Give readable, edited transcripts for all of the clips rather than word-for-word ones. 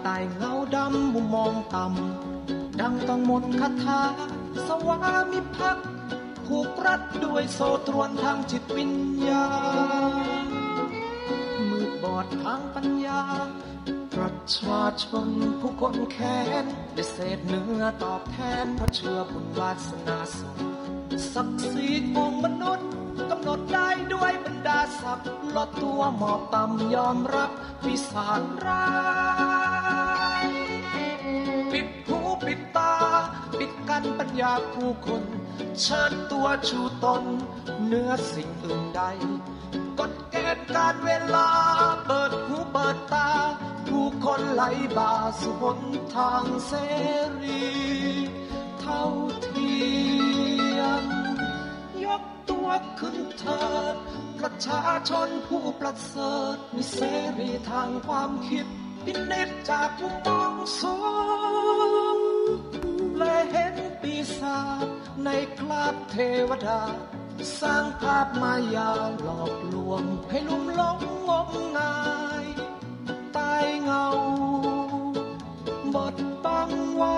ใต้เงาดำมุมมองต่ำดังต้องมนต์คาถาสวามิภักดิ์ผูกรัดด้วยโซ่ตรวนทางจิตวิญญาณมืดบอดทางปัญญาประชาชนผู้คนแค้นได้เศษเนื้อตอบแทนเพราะเชื่อบุญวาสนาส่งศักดิ์ศรีของมนุษย์กำหนดได้ด้วยบรรดาศักดิ์ลดตัวหมอบต่ำยอมรับปีศาจร้ายปิดหูปิดตาปิดกั้นปัญญาผู้คนเชิญตัวชูตนเหนือสิ่งอื่นใดกฎเกณฑ์การเวลาเปิดหูเปิดตาผู้คนไหลบ่าสู่หนทางเสรีเท่าเทียมยกตัวขึ้นเถิดประชาชนผู้ประเสริฐมีเสรีทางความคิดพินิจจากมุมมองสูงและเห็นปีศาจในคราบเทวดาสร้างภาพมายาหลอกลวงให้ลุ่มหลงงมงายใต้เงาบดบังไว้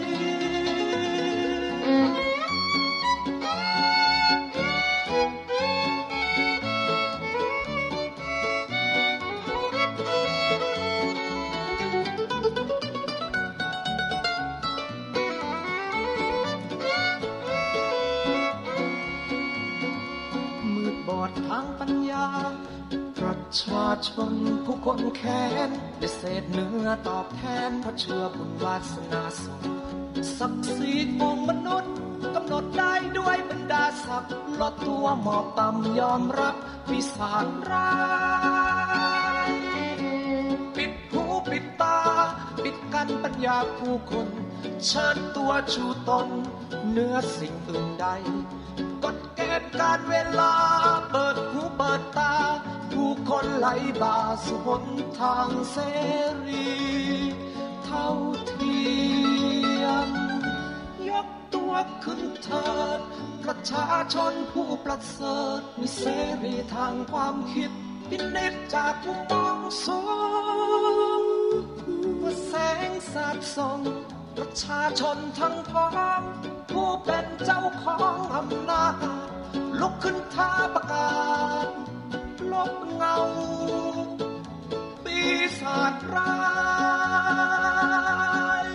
ทางปัญญาประชาชนผู้คนแค้นได้เศษเนื้อตอบแทนเพราะเชื่อบุญวาสนาส่งศักดิ์ศรีของมนุษย์กำหนดได้ด้วยบรรดาศักดิ์ลดตัวหมอบต่ำยอมรับปีศาจร้ายปิดหูปิดตาปิดกั้นปัญญาผู้คนเชิญตัวชูตนเหนือสิ่งอื่นใดกฎเกณฑ์การเวลาเปิดหูเปิดตาผู้คนไหลบ่าสู่หนทางเสรีเท่าเทียมยกตัวขึ้นเถิดประชาชนผู้ประเสริฐมีเสรีทางความคิดพินิจจากมุมมองสูงว่าแสงสาดส่องประชาชนทั้งพ้องผู้เป็นเจ้าของอำนาจลุกขึ้นท้าประกาศลบเงาปีศาจร้าย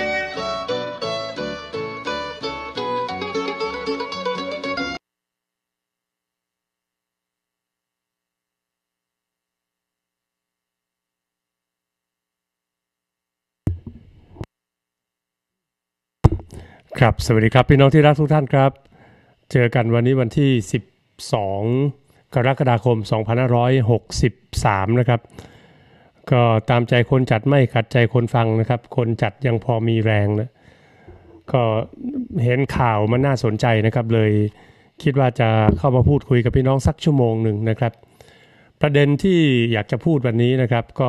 ครับสวัสดีครับพี่น้องที่รักทุกท่านครับเจอกันวันนี้วันที่12กรกฎาคม2563นะครับก็ตามใจคนจัดไม่ขัดใจคนฟังนะครับคนจัดยังพอมีแรงนะก็เห็นข่าวมันน่าสนใจนะครับเลยคิดว่าจะเข้ามาพูดคุยกับพี่น้องสักชั่วโมงหนึ่งนะครับประเด็นที่อยากจะพูดวันนี้นะครับก็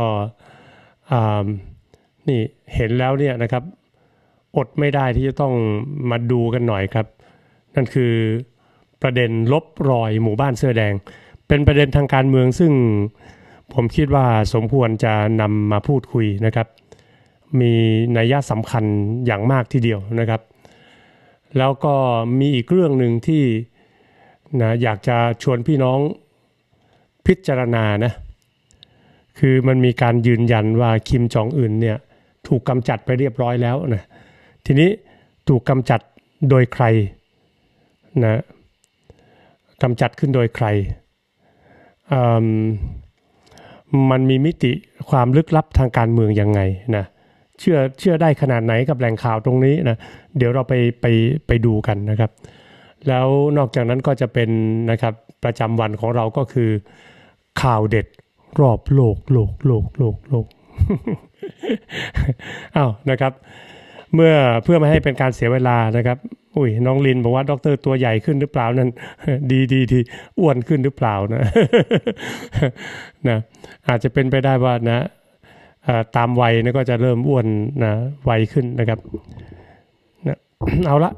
นี่เห็นแล้วเนี่ยนะครับอดไม่ได้ที่จะต้องมาดูกันหน่อยครับนั่นคือประเด็นลบรอยหมู่บ้านเสื้อแดงเป็นประเด็นทางการเมืองซึ่งผมคิดว่าสมควรจะนำมาพูดคุยนะครับมีนัยสำคัญอย่างมากทีเดียวนะครับแล้วก็มีอีกเรื่องหนึ่งที่นะอยากจะชวนพี่น้องพิจารณานะคือมันมีการยืนยันว่าคิมจองอึนเนี่ยถูกกำจัดไปเรียบร้อยแล้วนะทีนี้ถูกกำจัดโดยใครนะกำจัดขึ้นโดยใครมันมีมิติความลึกลับทางการเมืองยังไงนะเชื่อได้ขนาดไหนกับแหล่งข่าวตรงนี้นะเดี๋ยวเราไปดูกันนะครับแล้วนอกจากนั้นก็จะเป็นนะครับประจำวันของเราก็คือข่าวเด็ดรอบโลก อ้าวนะครับเพื่อไม่ให้เป็นการเสียเวลานะครับอุ้ยน้องลินบอกว่าด็อกเตอร์ตัวใหญ่ขึ้นหรือเปล่านั่นดีอ้วนขึ้นหรือเปล่านะ นะอาจจะเป็นไปได้ว่านะตามวัยนะก็จะเริ่มอ้วนนะไวขึ้นนะครับนะ เอาละ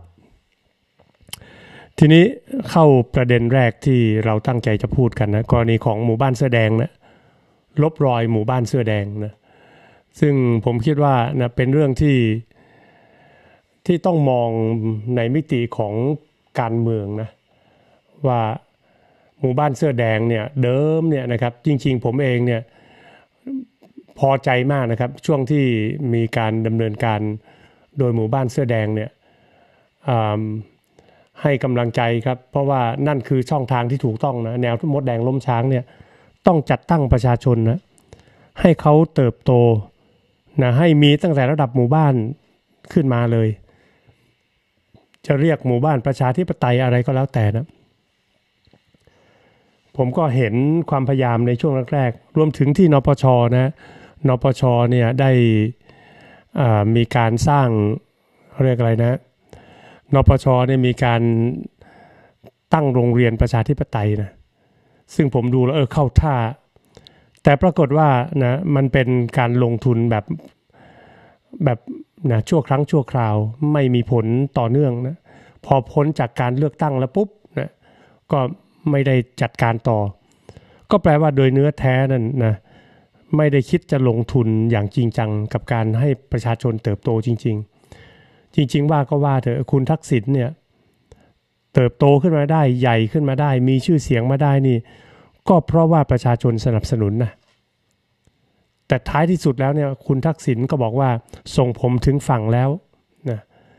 ทีนี้เข้าประเด็นแรกที่เราตั้งใจจะพูดกันนะกรณีของหมู่บ้านเสื้อแดงนะลบรอยหมู่บ้านเสื้อแดงนะซึ่งผมคิดว่านะเป็นเรื่องที่ต้องมองในมิติของการเมืองนะว่าหมู่บ้านเสื้อแดงเนี่ยเดิมเนี่ยนะครับจริงๆผมเองเนี่ยพอใจมากนะครับช่วงที่มีการดำเนินการโดยหมู่บ้านเสื้อแดงเนี่ยให้กำลังใจครับเพราะว่านั่นคือช่องทางที่ถูกต้องนะแนวมดแดงล้มช้างเนี่ยต้องจัดตั้งประชาชนนะให้เขาเติบโตนะให้มีตั้งแต่ระดับหมู่บ้านขึ้นมาเลยจะเรียกหมู่บ้านประชาธิปไตยอะไรก็แล้วแต่นะผมก็เห็นความพยายามในช่วงแรกๆรวมถึงที่นปชนะนปชเนี่ยได้มีการสร้างเรียกอะไรนะนปชเนี่ยมีการตั้งโรงเรียนประชาธิปไตยนะซึ่งผมดูแล้วเข้าท่าแต่ปรากฏว่านะมันเป็นการลงทุนแบบนะชั่วครั้งชั่วคราวไม่มีผลต่อเนื่องนะพอพ้นจากการเลือกตั้งแล้วปุ๊บนะก็ไม่ได้จัดการต่อก็แปลว่าโดยเนื้อแท้นั่นนะไม่ได้คิดจะลงทุนอย่างจริงจังกับการให้ประชาชนเติบโตจริงๆว่าก็ว่าเถอะคุณทักษิณเนี่ยเติบโตขึ้นมาได้ใหญ่ขึ้นมาได้มีชื่อเสียงมาได้นี่ก็เพราะว่าประชาชนสนับสนุนนะแต่ท้ายที่สุดแล้วเนี่ยคุณทักษิณก็บอกว่าส่งผมถึงฝั่งแล้วนะ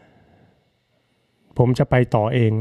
ผมจะไปต่อเอง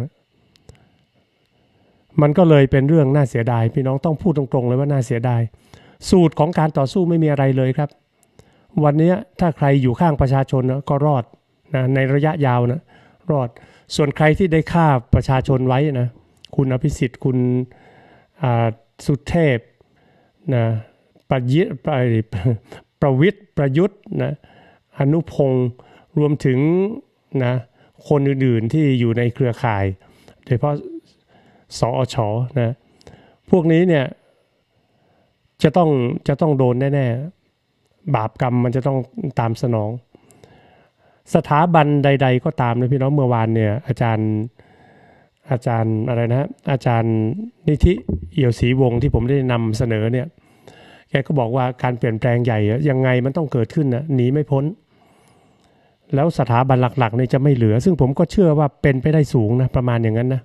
มันก็เลยเป็นเรื่องน่าเสียดายพี่น้องต้องพูดตรงๆเลยว่าน่าเสียดายสูตรของการต่อสู้ไม่มีอะไรเลยครับวันนี้ถ้าใครอยู่ข้างประชาชนนะก็รอดนะในระยะยาวนะรอดส่วนใครที่ได้ฆ่าประชาชนไว้นะคุณอภิสิทธิ์คุณสุเทพนะประวิตรประยุทธ์นะอนุพงศ์รวมถึงนะคนอื่นๆที่อยู่ในเครือข่ายโดยเฉพาะสอชนะพวกนี้เนี่ยจะต้องโดนแน่ๆบาปกรรมมันจะต้องตามสนองสถาบันใดๆก็ตามนะพี่น้องเมื่อวานเนี่ยอาจารย์อะไรนะอาจารย์นิธิเอี่ยวศรีวงศ์ที่ผมได้นำเสนอเนี่ยแกก็บอกว่าการเปลี่ยนแปลงใหญ่ยังไงมันต้องเกิดขึ้นนะหนีไม่พ้นแล้วสถาบันหลักๆเนี่ยจะไม่เหลือซึ่งผมก็เชื่อว่าเป็นไปได้สูงนะประมาณอย่างนั้นนะ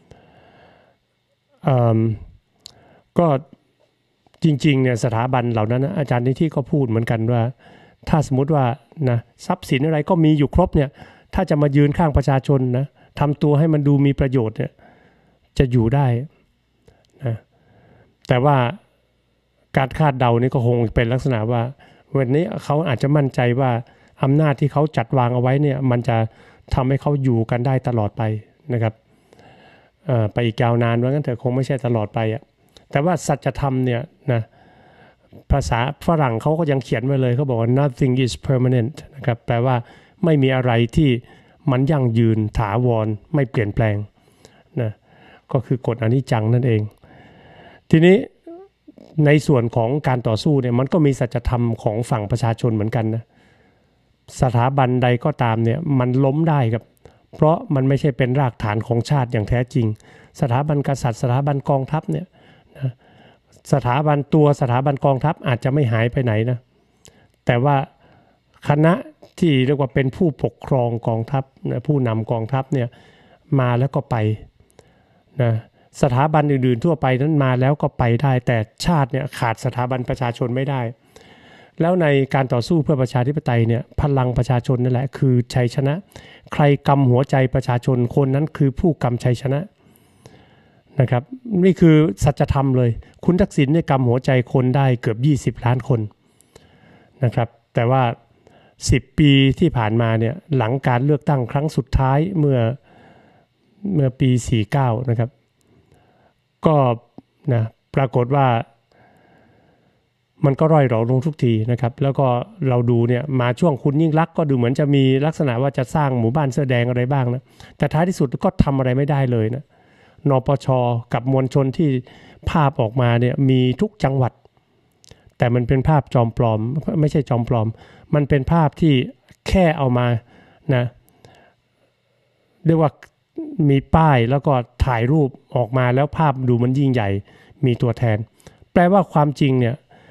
ก็จริงๆเนี่ยสถาบันเหล่านั้นนะอาจารย์นิธิก็พูดเหมือนกันว่าถ้าสมมติว่านะทรัพย์สินอะไรก็มีอยู่ครบเนี่ยถ้าจะมายืนข้างประชาชนนะทำตัวให้มันดูมีประโยชน์เนี่ยจะอยู่ได้นะแต่ว่าการคาดเดานี่ก็คงเป็นลักษณะว่าวันนี้เขาอาจจะมั่นใจว่าอำนาจที่เขาจัดวางเอาไว้เนี่ยมันจะทำให้เขาอยู่กันได้ตลอดไปนะครับไปอีกยาวนานว่างั้นเถอะคงไม่ใช่ตลอดไปอ่ะแต่ว่าสัจธรรมเนี่ยนะภาษาฝรั่งเขาก็ยังเขียนไว้เลยเขาบอกว่า nothing is permanent นะครับแปลว่าไม่มีอะไรที่มันยั่งยืนถาวรไม่เปลี่ยนแปลงนะก็คือกฎอนิจจังนั่นเองทีนี้ในส่วนของการต่อสู้เนี่ยมันก็มีสัจธรรมของฝั่งประชาชนเหมือนกันนะสถาบันใดก็ตามเนี่ยมันล้มได้ครับเพราะมันไม่ใช่เป็นรากฐานของชาติอย่างแท้จริงสถาบันกษัตริย์สถาบันกองทัพเนี่ยนะสถาบันกองทัพอาจจะไม่หายไปไหนนะแต่ว่าคณะที่เรียกว่าเป็นผู้ปกครองกองทัพนะผู้นำกองทัพเนี่ยมาแล้วก็ไปนะสถาบันอื่นๆทั่วไปนั้นมาแล้วก็ไปได้แต่ชาติเนี่ยขาดสถาบันประชาชนไม่ได้แล้วในการต่อสู้เพื่อประชาธิปไตยเนี่ยพลังประชาชนนั่นแหละคือชัยชนะใครกำหัวใจประชาชนคนนั้นคือผู้กำชัยชนะนะครับนี่คือสัจธรรมเลยคุณทักษิณเนี่ยกำหัวใจคนได้เกือบ20 ล้านคนนะครับแต่ว่า10 ปีที่ผ่านมาเนี่ยหลังการเลือกตั้งครั้งสุดท้ายเมื่อปี49นะครับก็นะปรากฏว่ามันก็ร่อยหรอลงทุกทีนะครับแล้วก็เราดูเนี่ยมาช่วงคุณยิ่งลักษณ์ก็ดูเหมือนจะมีลักษณะว่าจะสร้างหมู่บ้านเสื้อแดงอะไรบ้างนะแต่ท้ายที่สุดก็ทำอะไรไม่ได้เลยนะนปช.กับมวลชนที่ภาพออกมาเนี่ยมีทุกจังหวัดแต่มันเป็นภาพจอมปลอมไม่ใช่จอมปลอมมันเป็นภาพที่แค่เอามานะเรียกว่ามีป้ายแล้วก็ถ่ายรูปออกมาแล้วภาพดูมันยิ่งใหญ่มีตัวแทนแปลว่าความจริงเนี่ย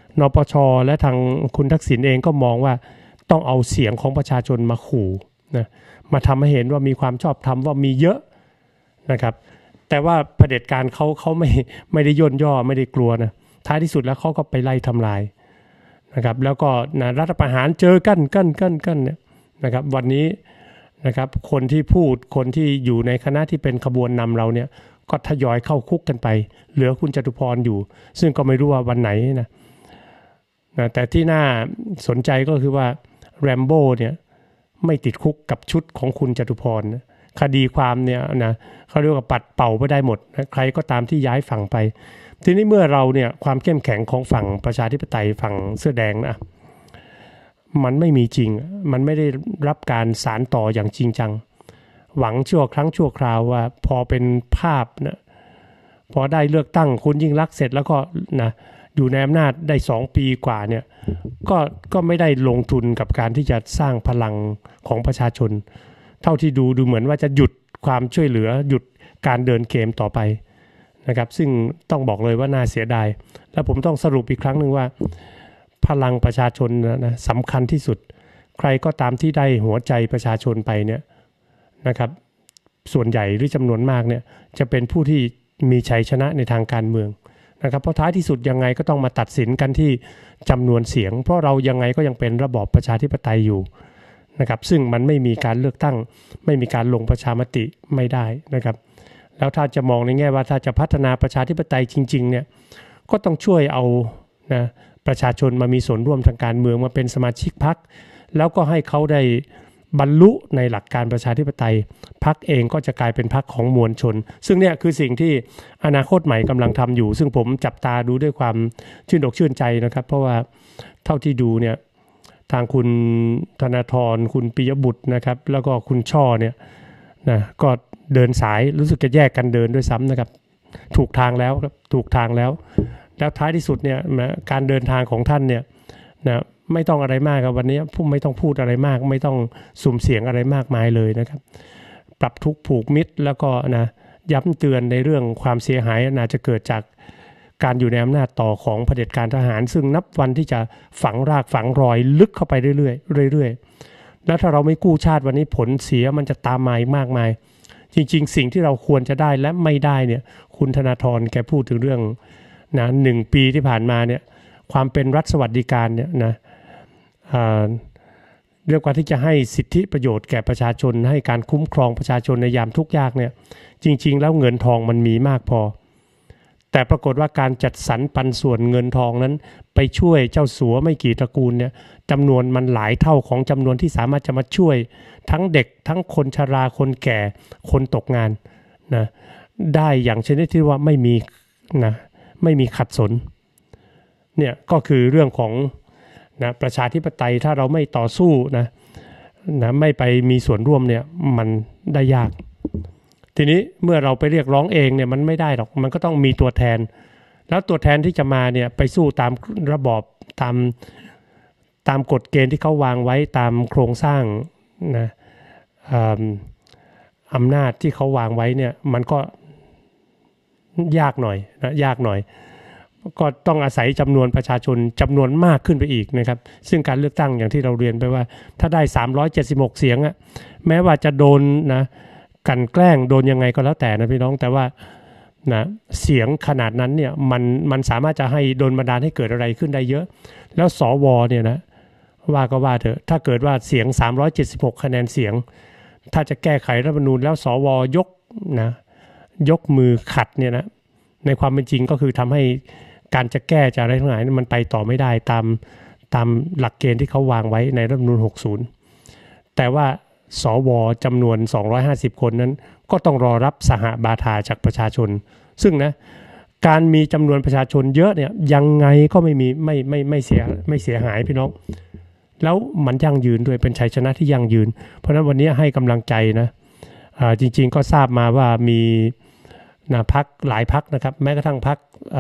นปช.และทางคุณทักษิณเองก็มองว่าต้องเอาเสียงของประชาชนมาขู่นะมาทำให้เห็นว่ามีความชอบธรรมว่ามีเยอะนะครับแต่ว่าเผด็จการเขาไม่ได้ย่นย่อไม่ได้กลัวนะท้ายที่สุดแล้วเขาก็ไปไล่ทำลายนะครับแล้วก็นะรัฐประหารเจอกั้นเนี่ยนะครับวันนี้นะครับคนที่พูดคนที่อยู่ในคณะที่เป็นขบวนนำเราเนี่ยก็ทยอยเข้าคุกกันไปเหลือคุณจตุพรอยู่ซึ่งก็ไม่รู้ว่าวันไหนนะแต่ที่น่าสนใจก็คือว่าแรมโบ้เนี่ยไม่ติดคุกกับชุดของคุณจตุพรนะคดีความเนี่ยนะเขาเรียกว่าปัดเป่าไปได้หมดนะใครก็ตามที่ย้ายฝั่งไปทีนี้เมื่อเราเนี่ยความเข้มแข็งของฝั่งประชาธิปไตยฝั่งเสื้อแดงนะมันไม่มีจริงมันไม่ได้รับการสานต่ออย่างจริงจังหวังชั่วครั้งชั่วคราวว่าพอเป็นภาพนะพอได้เลือกตั้งคุณยิ่งลักษณ์เสร็จแล้วก็นะอยู่ในอำนาจได้2 ปีกว่าเนี่ยก็ไม่ได้ลงทุนกับการที่จะสร้างพลังของประชาชนเท่าที่ดูเหมือนว่าจะหยุดความช่วยเหลือหยุดการเดินเกมต่อไปนะครับซึ่งต้องบอกเลยว่าน่าเสียดายและผมต้องสรุปอีกครั้งหนึ่งว่าพลังประชาชนนะสำคัญที่สุดใครก็ตามที่ได้หัวใจประชาชนไปเนี่ยนะครับส่วนใหญ่หรือจำนวนมากเนี่ยจะเป็นผู้ที่มีชัยชนะในทางการเมืองนะครับเพราะท้ายที่สุดยังไงก็ต้องมาตัดสินกันที่จำนวนเสียงเพราะเรายังไงก็ยังเป็นระบอบประชาธิปไตยอยู่นะครับซึ่งมันไม่มีการเลือกตั้งไม่มีการลงประชามติไม่ได้นะครับแล้วถ้าจะมองในแง่ว่าถ้าจะพัฒนาประชาธิปไตยจริงๆเนี่ยก็ต้องช่วยเอานะประชาชนมามีส่วนร่วมทางการเมืองมาเป็นสมาชิกพรรคแล้วก็ให้เขาได้บรรลุในหลักการประชาธิปไตยพรรคเองก็จะกลายเป็นพรรคของมวลชนซึ่งเนี่ยคือสิ่งที่อนาคตใหม่กำลังทำอยู่ซึ่งผมจับตาดูด้วยความชื่นอกชื่นใจนะครับเพราะว่าเท่าที่ดูเนี่ยทางคุณธนาธรคุณปิยบุตรนะครับแล้วก็คุณช่อเนี่ยนะก็เดินสายรู้สึกจะแยกกันเดินด้วยซ้ำนะครับถูกทางแล้วครับถูกทางแล้วท้ายที่สุดเนี่ยการเดินทางของท่านเนี่ยนะไม่ต้องอะไรมากครับวันนี้ไม่ต้องพูดอะไรมากไม่ต้องสุ่มเสียงอะไรมากมายเลยนะครับปรับทุกข์ผูกมิตรแล้วก็นะย้ำเตือนในเรื่องความเสียหายน่าจะเกิดจากการอยู่ในอำนาจต่อของเผด็จการทหารซึ่งนับวันที่จะฝังรากฝังรอยลึกเข้าไปเรื่อยๆแล้วถ้าเราไม่กู้ชาติวันนี้ผลเสียมันจะตามมาอีกมากมายจริงๆสิ่งที่เราควรจะได้และไม่ได้เนี่ยคุณธนาธรแกพูดถึงเรื่องนะ1 ปีที่ผ่านมาเนี่ยความเป็นรัฐสวัสดิการเนี่ยนะเรียกว่าที่จะให้สิทธิประโยชน์แก่ประชาชนให้การคุ้มครองประชาชนในยามทุกข์ยากเนี่ยจริงๆแล้วเงินทองมันมีมากพอแต่ปรากฏว่าการจัดสรรปันส่วนเงินทองนั้นไปช่วยเจ้าสัวไม่กี่ตระกูลเนี่ยจำนวนมันหลายเท่าของจำนวนที่สามารถจะมาช่วยทั้งเด็กทั้งคนชราคนแก่คนตกงานนะได้อย่างชนิดที่ว่าไม่มีขัดสนเนี่ยก็คือเรื่องของนะประชาธิปไตยถ้าเราไม่ต่อสู้นะไม่ไปมีส่วนร่วมเนี่ยมันได้ยากทีนี้เมื่อเราไปเรียกร้องเองเนี่ยมันไม่ได้หรอกมันก็ต้องมีตัวแทนแล้วตัวแทนที่จะมาเนี่ยไปสู้ตามระบอบตามกฎเกณฑ์ที่เขาวางไว้ตามโครงสร้างนะอำนาจที่เขาวางไว้เนี่ยมันก็ยากหน่อยก็ต้องอาศัยจำนวนประชาชนจำนวนมากขึ้นไปอีกนะครับซึ่งการเลือกตั้งอย่างที่เราเรียนไปว่าถ้าได้376เสียงอะแม้ว่าจะโดนนะกันแกล้งโดนยังไงก็แล้วแต่นะพี่น้องแต่ว่านะเสียงขนาดนั้นเนี่ยมันสามารถจะให้โดนบันดาลให้เกิดอะไรขึ้นได้เยอะแล้วสวเนี่ยนะว่าก็ว่าเถอะถ้าเกิดว่าเสียง376คะแนนเสียงถ้าจะแก้ไขรัฐธรรมนูญแล้วสวยกมือขัดเนี่ยนะในความเป็นจริงก็คือทำให้การจะแก้จะอะไรทั้งหลายมันไปต่อไม่ได้ตามหลักเกณฑ์ที่เขาวางไว้ในรัฐธรรมนูญ60แต่ว่าสวจำนวน250คนนั้นก็ต้องรอรับสหบาทาจากประชาชนซึ่งนะการมีจำนวนประชาชนเยอะเนี่ยยังไงก็ไม่เสียหายพี่น้องแล้วมันยั่งยืนด้วยเป็นชัยชนะที่ยั่งยืนเพราะฉะนั้นวันนี้ให้กำลังใจนะจริงๆก็ทราบมาว่ามีพรรคหลายพรรคนะครับแม้กระทั่งพรรค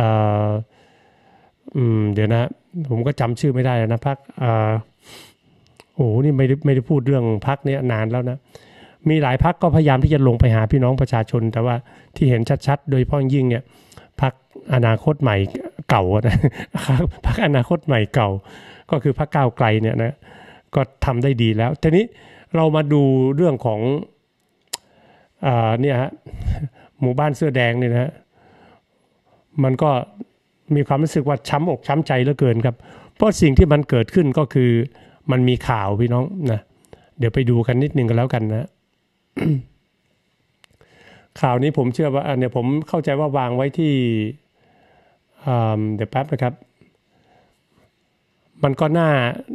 เดี๋ยวนะผมก็จำชื่อไม่ได้นะพรรคโอ้นี่ไม่ได้พูดเรื่องพรรคนี้นานแล้วนะมีหลายพรรคก็พยายามที่จะลงไปหาพี่น้องประชาชนแต่ว่าที่เห็นชัดๆโดยเฉพาะยิ่งเนี่ยพรรคอนาคตใหม่เก่านะพรรคอนาคตใหม่เก่าก็คือพรรคก้าวไกลเนี่ยนะก็ทำได้ดีแล้วทีนี้เรามาดูเรื่องของเนี่ยฮะหมู่บ้านเสื้อแดงเนี่ยนะมันก็มีความรู้สึกว่าช้ำอกช้ำใจเหลือเกินครับเพราะสิ่งที่มันเกิดขึ้นก็คือมันมีข่าวพี่น้องนะเดี๋ยวไปดูกันนิดนึงกันแล้วกันนะ ข่าวนี้ผมเชื่อว่าเนี่ยผมเข้าใจว่าวางไว้ที่เดี๋ยวแป๊บนะครับมันก็น่า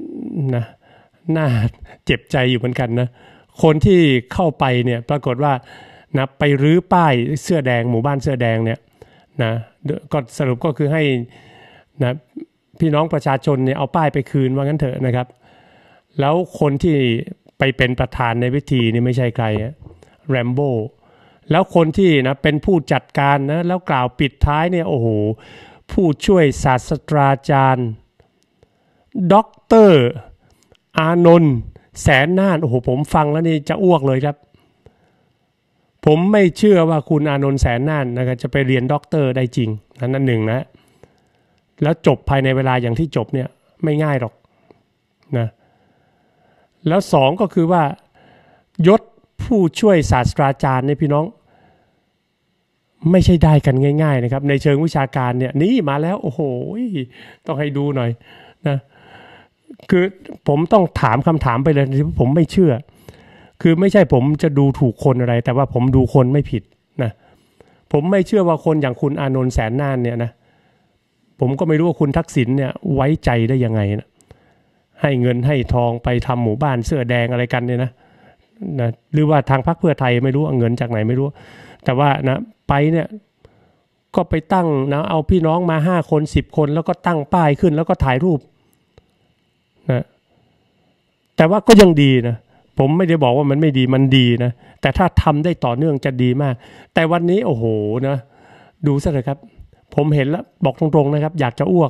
เจ็บใจอยู่เหมือนกันนะคนที่เข้าไปเนี่ยปรากฏว่านะไปรื้อป้ายเสื้อแดงหมู่บ้านเสื้อแดงเนี่ยนะก็สรุปก็คือให้นะพี่น้องประชาชนเนี่ยเอาป้ายไปคืนว่างั้นเถอะนะครับแล้วคนที่ไปเป็นประธานในพิธีนี่ไม่ใช่ใครแรมโบ้แล้วคนที่นะเป็นผู้จัดการนะแล้วกล่าวปิดท้ายเนี่ยโอ้โหผู้ช่วยศาสตราจารย์ด็อกเตอร์อานนท์แสนน่านโอ้โหผมฟังแล้วนี่จะอ้วกเลยครับผมไม่เชื่อว่าคุณอานนท์แสนน่านนะครับจะไปเรียนด็อกเตอร์ได้จริงนั่นหนึ่งนะแล้วจบภายในเวลาอย่างที่จบเนี่ยไม่ง่ายหรอกนะแล้วสองก็คือว่ายศผู้ช่วยศาสตราจารย์เนี่ยพี่น้องไม่ใช่ได้กันง่ายๆนะครับในเชิงวิชาการเนี่ยนี่มาแล้วโอ้โหต้องให้ดูหน่อยนะคือผมต้องถามคำถามไปเลยที่ผมไม่เชื่อคือไม่ใช่ผมจะดูถูกคนอะไรแต่ว่าผมดูคนไม่ผิดนะผมไม่เชื่อว่าคนอย่างคุณอานนท์แสนน่านเนี่ยนะผมก็ไม่รู้ว่าคุณทักษิณเนี่ยไว้ใจได้ยังไงนะให้เงินให้ทองไปทำหมู่บ้านเสื้อแดงอะไรกันเนี่ยนะหรือว่าทางพรรคเพื่อไทยไม่รู้เอาเงินจากไหนไม่รู้แต่ว่านะไปเนี่ยก็ไปตั้งนะเอาพี่น้องมา5 คน10 คนแล้วก็ตั้งป้ายขึ้นแล้วก็ถ่ายรูปนะแต่ว่าก็ยังดีนะผมไม่ได้บอกว่ามันไม่ดีมันดีนะแต่ถ้าทำได้ต่อเนื่องจะดีมากแต่วันนี้โอ้โหนะดูซะเลยครับผมเห็นแล้วบอกตรงๆนะครับอยากจะอ้วก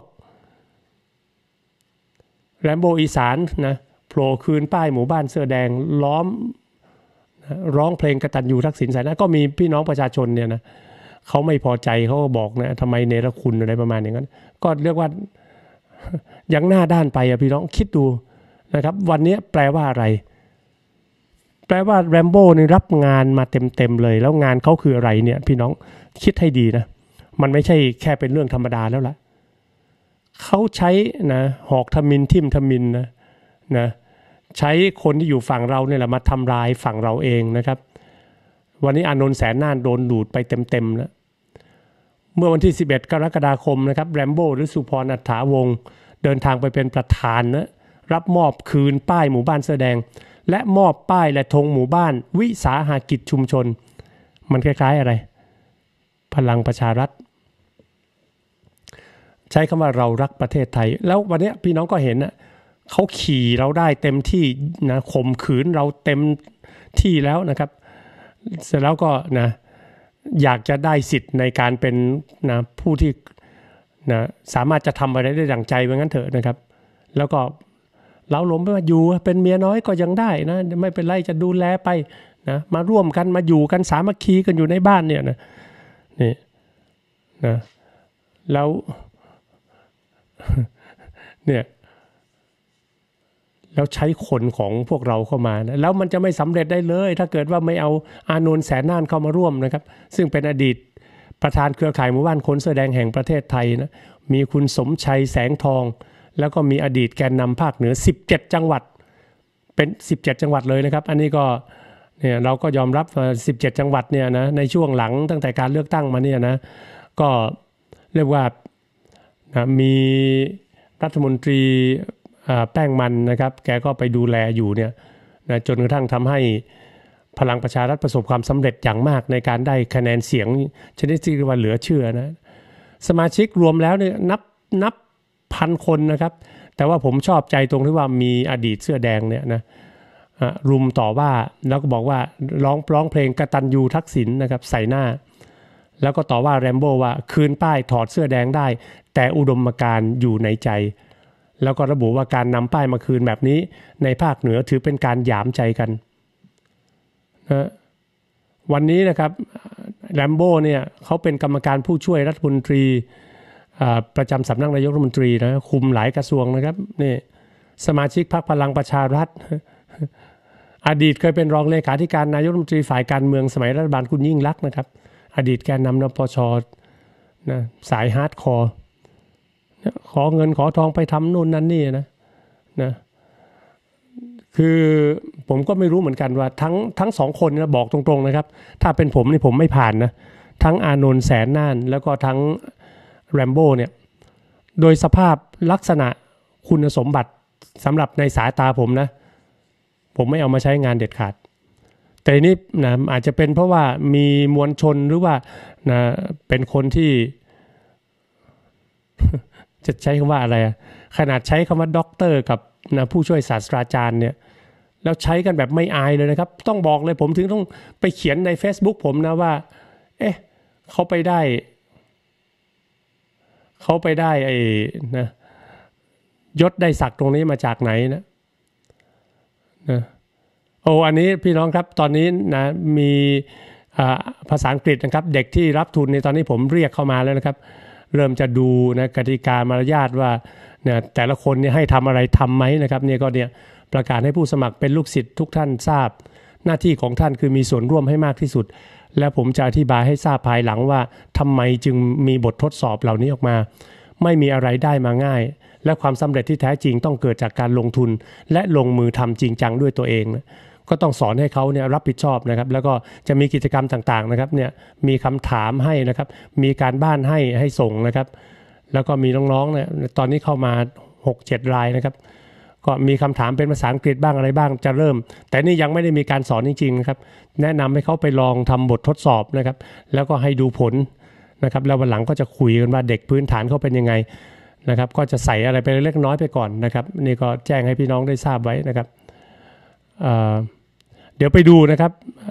แรมโบอีสานนะโผล่คืนป้ายหมู่บ้านเสื้อแดงล้อมร้องเพลงกตัญญูทักษิณใส่หน้าก็มีพี่น้องประชาชนเนี่ยนะเขาไม่พอใจเขาก็บอกนะทำไมเนรคุณอะไรประมาณอย่างนั้นก็เรียกว่ายังหน้าด้านไปอะพี่น้องคิดดูนะครับวันนี้แปลว่าอะไรแปลว่าแรมโบ้นี่รับงานมาเต็มเลยแล้วงานเขาคืออะไรเนี่ยพี่น้องคิดให้ดีนะมันไม่ใช่แค่เป็นเรื่องธรรมดาแล้วล่ะเขาใช้นะหอกทมิฬทิ่มทมิฬนะใช้คนที่อยู่ฝั่งเราเนี่ยแหละมาทำลายฝั่งเราเองนะครับวันนี้อานนท์แสนน่านโดนดูดไปเต็มแล้วเมื่อวันที่11 กรกฎาคมนะครับแรมโบ้หรือสุพรอัฏฐาวงศ์เดินทางไปเป็นประธานนะรับมอบคืนป้ายหมู่บ้านเสื้อแดงและมอบป้ายและธงหมู่บ้านวิสาหกิจชุมชนมันคล้ายๆอะไรพลังประชารัฐใช้คำว่าเรารักประเทศไทยแล้ววันนี้พี่น้องก็เห็นนะเขาขี่เราได้เต็มที่นะข่มขืนเราเต็มที่แล้วนะครับเสร็จแล้วก็นะอยากจะได้สิทธิ์ในการเป็นนะผู้ที่นะสามารถจะทำอะไรได้ดั่งใจว่างั้นเถอะนะครับแล้วก็เราล้มไปว่าอยู่เป็นเมียน้อยก็ยังได้นะไม่เป็นไรจะดูแลไปนะมาร่วมกันมาอยู่กันสามัคคีกันอยู่ในบ้านเนี่ยนะนี่นะแล้วเนี่ยแล้วใช้คนของพวกเราเข้ามานะแล้วมันจะไม่สำเร็จได้เลยถ้าเกิดว่าไม่เอาอานนท์แสนน่านเข้ามาร่วมนะครับซึ่งเป็นอดีตประธานเครือข่ายหมู่บ้านคนเสื้อแดงแห่งประเทศไทยนะมีคุณสมชัยแสงทองแล้วก็มีอดีตแกนนำภาคเหนือ17 จังหวัดเป็น17 จังหวัดเลยนะครับอันนี้ก็เนี่ยเราก็ยอมรับ17 จังหวัดเนี่ยนะในช่วงหลังตั้งแต่การเลือกตั้งมาเนี่ยนะก็เรียกว่านะมีรัฐมนตรีแป้งมันนะครับแกก็ไปดูแลอยู่เนี่ยนะจนกระทั่งทำให้พลังประชารัฐประสบความสำเร็จอย่างมากในการได้คะแนนเสียงชนิดที่ว่าเหลือเชื่อนะสมาชิกรวมแล้วเนี่ยนับพันคนนะครับแต่ว่าผมชอบใจตรงที่ว่ามีอดีตเสื้อแดงเนี่ยนะรุมต่อว่าแล้วก็บอกว่าร้องเพลงกตัญญูทักษิณนะครับใส่หน้าแล้วก็ต่อว่าแรมโบ้ว่าคืนป้ายถอดเสื้อแดงได้แต่อุดมการณ์อยู่ในใจแล้วก็ระบุว่าการนำป้ายมาคืนแบบนี้ในภาคเหนือถือเป็นการหยามใจกันนะวันนี้นะครับแลมโบ้เนี่ยเขาเป็นกรรมการผู้ช่วยรัฐมนตรีประจำสำนักนายกรัฐมนตรีนะคุมหลายกระทรวงนะครับนี่สมาชิกพรรคพลังประชารัฐอดีตเคยเป็นรองเลขาธิการนายกรัฐมนตรีฝ่ายการเมืองสมัยรัฐบาลคุณยิ่งลักษณ์นะครับอดีตแกนนำนปช.นะสายฮาร์ดคอร์ขอเงินขอทองไปทำนู่นนั่นนี่นะคือผมก็ไม่รู้เหมือนกันว่าทั้งสองคนนะบอกตรงๆนะครับถ้าเป็นผมนี่ผมไม่ผ่านนะทั้งอานนท์แสนน่านแล้วก็ทั้งแรมโบ้เนี่ยโดยสภาพลักษณะคุณสมบัติสำหรับในสายตาผมนะผมไม่เอามาใช้งานเด็ดขาดแต่นี่นะอาจจะเป็นเพราะว่ามีมวลชนหรือว่านะเป็นคนที่ จะใช้คำว่าอะไรขนาดใช้คำว่าด็อกเตอร์กับนะผู้ช่วยศาสตราจารย์เนี่ยแล้วใช้กันแบบไม่อายเลยนะครับต้องบอกเลยผมถึงต้องไปเขียนใน Facebook ผมนะว่าเขาไปได้ไอ้นะยศได้ศักดิ์ตรงนี้มาจากไหนนะอันนี้พี่น้องครับตอนนี้นะมีภาษาอังกฤษนะครับเด็กที่รับทุนในตอนนี้ผมเรียกเข้ามาแล้วนะครับเริ่มจะดูนะกติกามารยาทว่าเนี่ยแต่ละคนเนี่ยให้ทำอะไรทำไหมนะครับเนี่ยก็เนี่ยประกาศให้ผู้สมัครเป็นลูกศิษย์ทุกท่านทราบหน้าที่ของท่านคือมีส่วนร่วมให้มากที่สุดและผมจะอธิบายให้ทราบภายหลังว่าทำไมจึงมีบททดสอบเหล่านี้ออกมาไม่มีอะไรได้มาง่ายและความสำเร็จที่แท้จริงต้องเกิดจากการลงทุนและลงมือทำจริงจังด้วยตัวเองนะก็ต้องสอนให้เขาเนี่ยรับผิดชอบนะครับแล้วก็จะมีกิจกรรมต่างๆนะครับเนี่ยมีคำถามให้นะครับมีการบ้านให้ส่งนะครับแล้วก็มีน้องๆเนี่ยตอนนี้เข้ามา 6-7 รายนะครับก็มีคำถามเป็นภาษาอังกฤษบ้างอะไรบ้างจะเริ่มแต่นี่ยังไม่ได้มีการสอนจริงๆนะครับแนะนำให้เขาไปลองทำบททดสอบนะครับแล้วก็ให้ดูผลนะครับแล้ววันหลังก็จะคุยกันว่าเด็กพื้นฐานเขาเป็นยังไงนะครับก็จะใส่อะไรไปเล็กน้อยไปก่อนนะครับนี่ก็แจ้งให้พี่น้องได้ทราบไว้นะครับเดี๋ยวไปดูนะครับ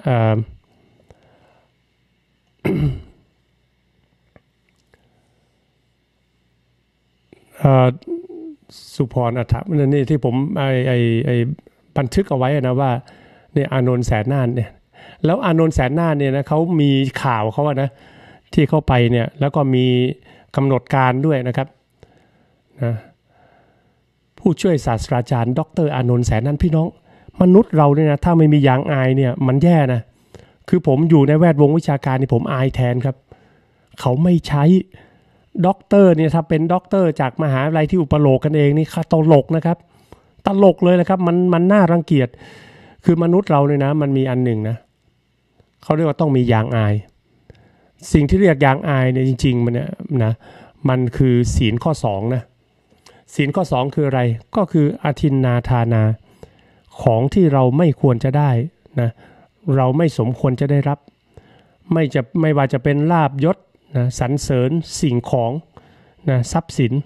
สุพรอัฐนี่ที่ผมไอบันทึกเอาไว้นะว่าเนี่ยอานนท์แสนน่านเนี่ยแล้วอานนท์แสนน่านเนี่ยนะเขามีข่าวเขานะที่เข้าไปเนี่ยแล้วก็มีกำหนดการด้วยนะครับนะผู้ช่วยศาสตราจารย์ดร.อานนท์แสนน่านพี่น้องมนุษย์เราเนี่ยนะถ้าไม่มียางอายเนี่ยมันแย่นะคือผมอยู่ในแวดวงวิชาการนี่ผมอายแทนครับเขาไม่ใช้ด็อกเตอร์เนี่ยถ้าเป็นด็อกเตอร์จากมหาวิทยาลัยที่อุปโลกกันเองนี่ตลกนะครับตลกเลยนะครับมันน่ารังเกียจคือมนุษย์เราเนี่ยนะมันมีอันหนึ่งนะเขาเรียกว่าต้องมียางอายสิ่งที่เรียกยางอายเนี่ยจริงๆมันเนี่ยนะมันคือศีลข้อ2นะศีลข้อ2คืออะไรก็คืออทินนาทานาของที่เราไม่ควรจะได้นะเราไม่สมควรจะได้รับไม่ว่าจะเป็นลาภยศนะสรรเสริญสิ่งของนะทรัพย์สิน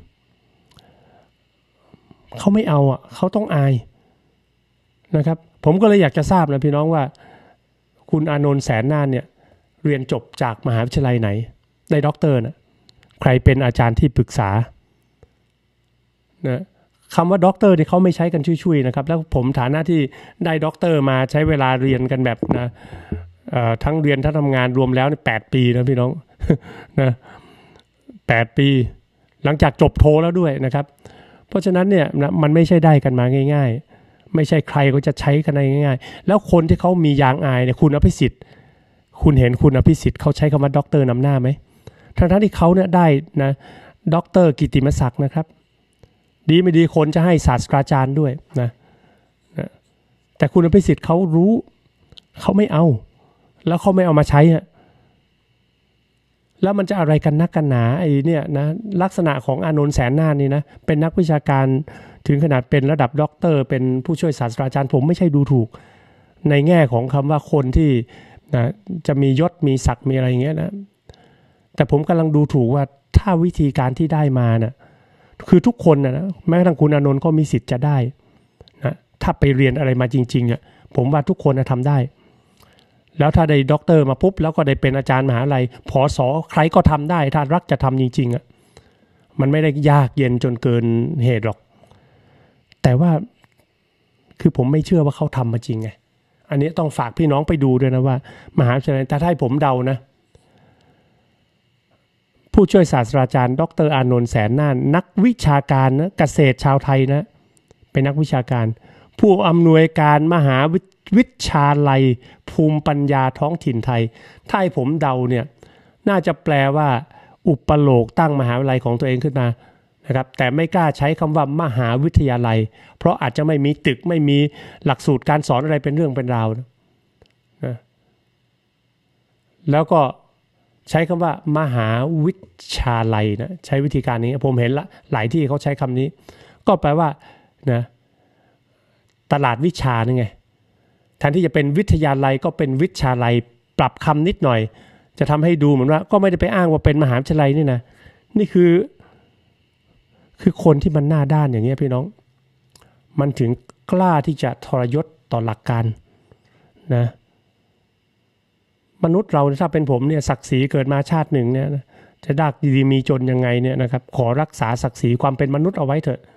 เขาไม่เอาเขาต้องอายนะครับผมก็เลยอยากจะทราบนะพี่น้องว่าคุณอานนท์แสนน่านเนี่ยเรียนจบจากมหาวิทยาลัยไหนได้ด็อกเตอร์นะใครเป็นอาจารย์ที่ปรึกษานะคำว่าด็อกเตอร์เนี่ยเขาไม่ใช้กันชุยๆนะครับแล้วผมฐานะที่ได้ด็อกเตอร์มาใช้เวลาเรียนกันแบบนะทั้งเรียนทั้งทำงานรวมแล้วเนี่ย8 ปีนะพี่น้องนะ8 ปีหลังจากจบโทแล้วด้วยนะครับเพราะฉะนั้นเนี่ยนะมันไม่ใช่ได้กันมาง่ายๆไม่ใช่ใครก็จะใช้กันได้ง่ายๆแล้วคนที่เขามียางอายเนี่ยคุณอภิสิทธิ์คุณเห็นคุณอภิสิทธิ์เขาใช้คำว่าด็อกเตอร์นำหน้าไหมทั้งที่เขาเนี่ยได้นะด็อกเตอร์กิตติมศักดิ์นะครับดีไม่ดีคนจะให้ศาสตราจารย์ด้วยนะแต่คุณอภิสิทธิ์เขารู้เขาไม่เอาแล้วเขาไม่เอามาใช้แล้วมันจะอะไรกันนักกันหนาไอ้เนี่ยนะลักษณะของอานนท์แสนน่านนี่นะเป็นนักวิชาการถึงขนาดเป็นระดับด็อกเตอร์เป็นผู้ช่วยศาสตราจารย์ผมไม่ใช่ดูถูกในแง่ของคำว่าคนที่นะจะมียศมีศักดิ์มีอะไรอย่างเงี้ยนะแต่ผมกำลังดูถูกว่าถ้าวิธีการที่ได้มานะคือทุกคนนะแม้กระทั่งคุณอานนท์ก็มีสิทธิ์จะได้นะถ้าไปเรียนอะไรมาจริงๆผมว่าทุกคนทำได้แล้วถ้าได้ด็อกเตอร์มาปุ๊บแล้วก็ได้เป็นอาจารย์มหาลัยผส.ใครก็ทำได้ถ้ารักจะทำจริงๆมันไม่ได้ยากเย็นจนเกินเหตุหรอกแต่ว่าคือผมไม่เชื่อว่าเขาทำมาจริงไงอันนี้ต้องฝากพี่น้องไปดูด้วยนะว่ามหาวิทยาลัยแต่ถ้าให้ผมเดานะผู้ช่วยศาสตราจารย์ดร.อานนท์แสนน่านนักวิชาการนะเกษตรชาวไทยนะเป็นนักวิชาการผู้อำนวยการมหาวิทยาลัยภูมิปัญญาท้องถิ่นไทยถ้าให้ผมเดาเนี่ยน่าจะแปลว่าอุปโลกตั้งมหาวิทยาลัยของตัวเองขึ้นมานะครับแต่ไม่กล้าใช้คำว่ามหาวิทยาลัยเพราะอาจจะไม่มีตึกไม่มีหลักสูตรการสอนอะไรเป็นเรื่องเป็นราวนะแล้วก็ใช้คำว่ามหาวิทยาลัยนะใช้วิธีการนี้ผมเห็นละหลายที่เขาใช้คำนี้ก็แปลว่านะตลาดวิชานี่ไงแทนที่จะเป็นวิทยาลัยก็เป็นวิชาลัยปรับคำนิดหน่อยจะทำให้ดูเหมือนว่าก็ไม่ได้ไปอ้างว่าเป็นมหาวิทยาลัยนี่นะนี่คือคนที่มันหน้าด้านอย่างเงี้ยพี่น้องมันถึงกล้าที่จะทรยศต่อหลักการนะมนุษย์เราถ้าเป็นผมเนี่ยศักดิ์ศรีเกิดมาชาติหนึ่งเนี่ยจะดักดีมีจนยังไงเนี่ยนะครับขอรักษาศักดิ์ศรีความเป็นมนุษย์เอาไว้เถอะ